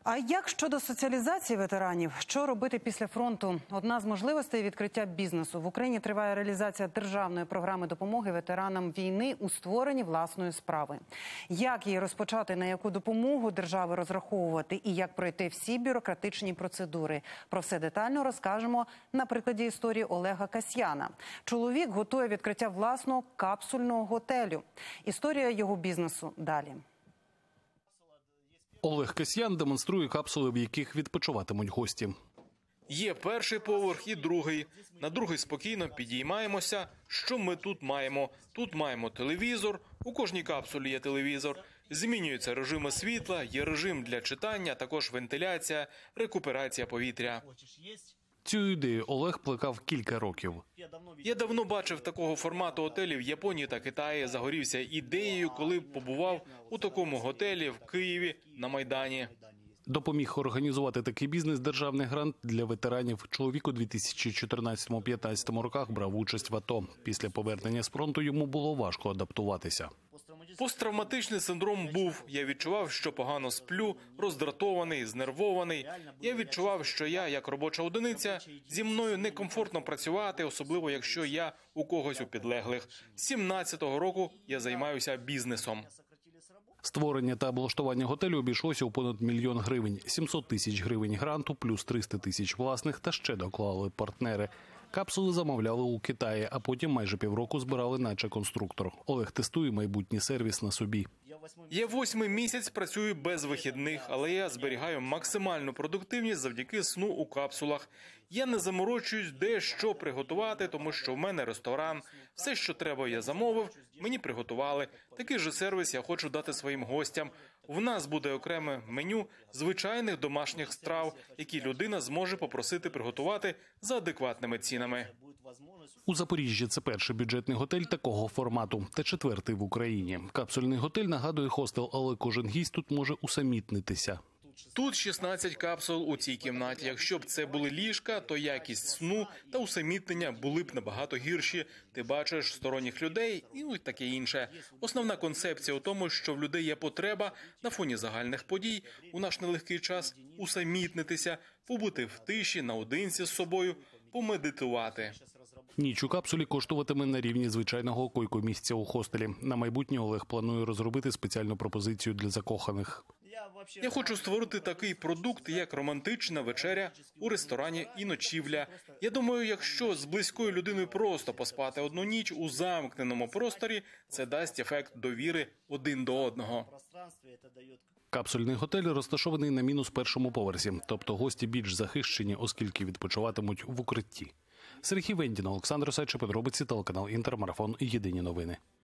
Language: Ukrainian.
А як щодо соціалізації ветеранів? Що робити після фронту? Одна з можливостей – відкриття бізнесу. В Україні триває реалізація державної програми допомоги ветеранам війни у створенні власної справи. Як її розпочати, на яку допомогу держави розраховувати і як пройти всі бюрократичні процедури? Про все детально розкажемо на прикладі історії Олега Касьяна. Чоловік готує відкриття власного капсульного готелю. Історія його бізнесу далі. Олег Касьян демонструє капсули, в яких відпочиватимуть гості. Є перший поверх і другий. На другий спокійно підіймаємося. Що ми тут маємо? Тут маємо телевізор, у кожній капсулі є телевізор. Змінюються режими світла, є режим для читання, також вентиляція, рекуперація повітря. Цю ідею Олег плекав кілька років. Я давно бачив такого формату готелів в Японії та Китаї. Загорівся ідеєю, коли побував у такому готелі в Києві на Майдані. Допоміг організувати такий бізнес державний грант для ветеранів. Чоловік у 2014-15 роках брав участь в АТО. Після повернення з фронту йому було важко адаптуватися. Посттравматичний синдром був. Я відчував, що погано сплю, роздратований, знервований. Я відчував, що я, як робоча одиниця, зі мною некомфортно працювати, особливо якщо я у когось у підлеглих. З 17-го року я займаюся бізнесом. Створення та облаштування готелю обійшлося у понад 1 мільйон гривень. 700 тисяч гривень гранту, плюс 300 тисяч власних та ще доклали партнери. Капсули замовляли у Китаї, а потім майже півроку збирали наче конструктор. Олег тестує майбутній сервіс на собі. Я 8-й місяць працюю без вихідних, але я зберігаю максимальну продуктивність завдяки сну у капсулах. Я не заморочуюсь, де що приготувати, тому що в мене ресторан. Все, що треба, я замовив, мені приготували. Такий же сервіс я хочу дати своїм гостям. В нас буде окреме меню звичайних домашніх страв, які людина зможе попросити приготувати за адекватними цінами. У Запоріжжі це перший бюджетний готель такого формату та 4-й в Україні. Капсульний готель нагадує хостел, але кожен гість тут може усамітнитися. Тут 16 капсул у цій кімнаті. Якщо б це були ліжка, то якість сну та усамітнення були б набагато гірші. Ти бачиш сторонніх людей і таке інше. Основна концепція у тому, що в людей є потреба на фоні загальних подій у наш нелегкий час усамітнитися, побути в тиші, наодинці з собою, помедитувати. Ніч у капсулі коштуватиме на рівні звичайного койко-місця у хостелі. На майбутнє Олег планує розробити спеціальну пропозицію для закоханих. Я хочу створити такий продукт, як романтична вечеря у ресторані і ночівля. Я думаю, якщо з близькою людиною просто поспати одну ніч у замкненому просторі, це дасть ефект довіри один до одного. Капсульний готель розташований на мінус першому поверсі, тобто гості більш захищені, оскільки відпочиватимуть в укритті. Сергій Вендін, Олександр Осадчий, подробиці, телеканал Інтер, марафон «Єдині новини».